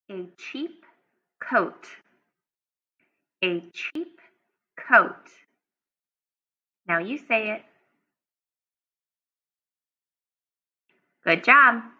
A cheap coat. A cheap coat. Now you say it. Good job.